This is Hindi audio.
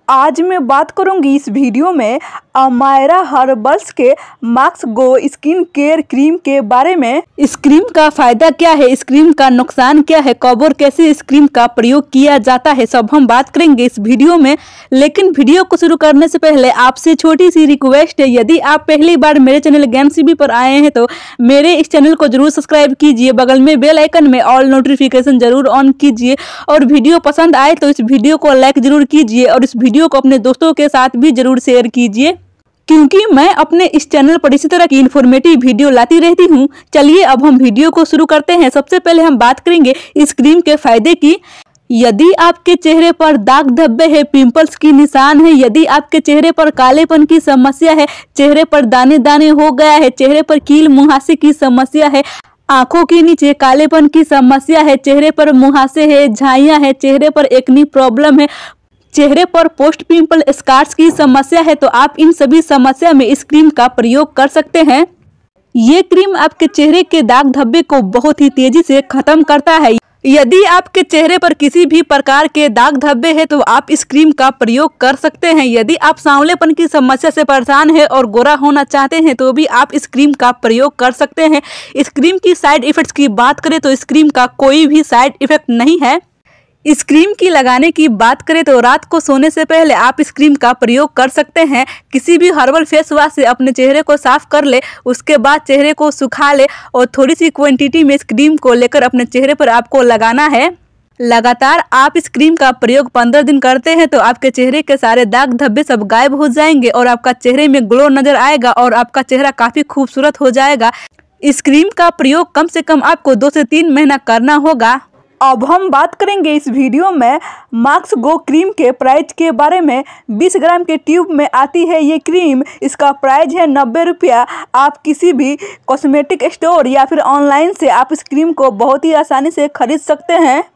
आज मैं बात करूंगी इस वीडियो में अमायरा हर्बल्स के Max Go skin care cream के बारे में। इस क्रीम का फायदा क्या है, इस क्रीम का नुकसान क्या है, कब और कैसे इस क्रीम का प्रयोग किया जाता है, सब हम बात करेंगे इस वीडियो में। लेकिन वीडियो को शुरू करने से पहले आपसे छोटी सी रिक्वेस्ट है, यदि आप पहली बार मेरे चैनल ज्ञान सीबी पर आए हैं तो मेरे इस चैनल को जरूर सब्सक्राइब कीजिए, बगल में बेल आइकन में ऑल नोटिफिकेशन जरूर ऑन कीजिए और वीडियो पसंद आए तो इस वीडियो को लाइक जरूर कीजिए और इस वीडियो को अपने दोस्तों के साथ भी जरूर शेयर कीजिए, क्योंकि मैं अपने इस चैनल पर इसी तरह की इन्फॉर्मेटिव वीडियो लाती रहती हूँ। चलिए अब हम वीडियो को शुरू करते हैं। सबसे पहले हम बात करेंगे इस क्रीम के फायदे की। यदि आपके चेहरे पर दाग धब्बे है, पिंपल्स की निशान है, यदि आपके चेहरे पर कालेपन की समस्या है, चेहरे पर दाने दाने हो गया है, चेहरे पर कील मुहासे की समस्या है, आंखों के नीचे कालेपन की समस्या है, चेहरे पर मुहासे है, झाइयां है, चेहरे पर एक्नी प्रॉब्लम है, चेहरे पर पोस्ट पिंपल स्कार्स की समस्या है, तो आप इन सभी समस्या में इस क्रीम का प्रयोग कर सकते हैं। ये क्रीम आपके चेहरे के दाग धब्बे को बहुत ही तेजी से खत्म करता है। यदि आपके चेहरे पर किसी भी प्रकार के दाग धब्बे हैं तो आप इस क्रीम का प्रयोग कर सकते हैं। यदि आप सांवलेपन की समस्या से परेशान हैं और गोरा होना चाहते हैं तो भी आप इस क्रीम का प्रयोग कर सकते हैं। इस क्रीम की साइड इफेक्ट्स की बात करें तो इस क्रीम का कोई भी साइड इफेक्ट नहीं है। इस क्रीम की लगाने की बात करें तो रात को सोने से पहले आप इस क्रीम का प्रयोग कर सकते हैं। किसी भी हर्बल फेस वॉश से अपने चेहरे को साफ कर ले, उसके बाद चेहरे को सुखा ले और थोड़ी सी क्वांटिटी में इस क्रीम को लेकर अपने चेहरे पर आपको लगाना है। लगातार आप इस क्रीम का प्रयोग 15 दिन करते हैं तो आपके चेहरे के सारे दाग धब्बे सब गायब हो जाएंगे और आपका चेहरे में ग्लो नजर आएगा और आपका चेहरा काफी खूबसूरत हो जाएगा। इस क्रीम का प्रयोग कम से कम आपको 2 से 3 महीना करना होगा। अब हम बात करेंगे इस वीडियो में मैक्स गो क्रीम के प्राइस के बारे में। 20 ग्राम के ट्यूब में आती है ये क्रीम। इसका प्राइस है 90 रुपया। आप किसी भी कॉस्मेटिक स्टोर या फिर ऑनलाइन से आप इस क्रीम को बहुत ही आसानी से खरीद सकते हैं।